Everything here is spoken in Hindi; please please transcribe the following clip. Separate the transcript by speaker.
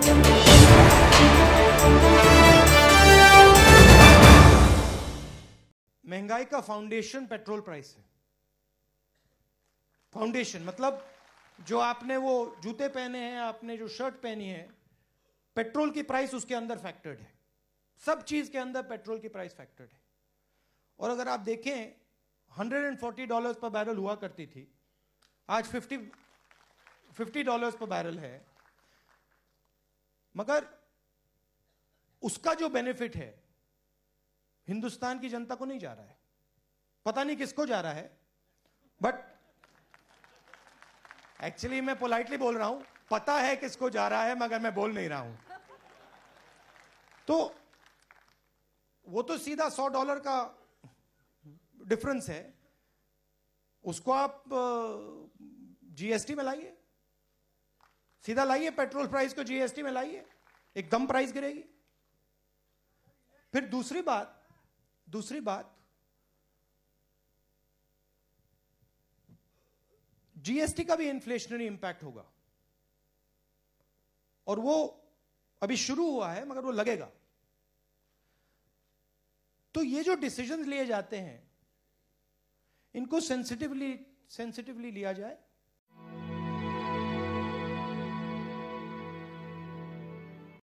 Speaker 1: महंगाई का फाउंडेशन पेट्रोल प्राइस है। फाउंडेशन मतलब जो आपने वो जूते पहने हैं, आपने जो शर्ट पहनी है, पेट्रोल की प्राइस उसके अंदर फैक्टर्ड है। सब चीज के अंदर पेट्रोल की प्राइस फैक्टर्ड है। और अगर आप देखें $140 पर बैरल हुआ करती थी, आज $50 पर बैरल है। मगर उसका जो बेनिफिट है हिंदुस्तान की जनता को नहीं जा रहा है। पता नहीं किसको जा रहा है, बट एक्चुअली मैं पोलाइटली बोल रहा हूं, पता है किसको जा रहा है मगर मैं बोल नहीं रहा हूं। तो वो तो सीधा $100 का डिफरेंस है, उसको आप जीएसटी में लाइए, सीधा लाइए पेट्रोल प्राइस को जीएसटी में लाइए, एकदम प्राइस गिरेगी। फिर दूसरी बात जीएसटी का भी इन्फ्लेशनरी इंपैक्ट होगा, और वो अभी शुरू हुआ है मगर वो लगेगा। तो ये जो डिसीजंस लिए जाते हैं इनको सेंसिटिवली लिया जाए।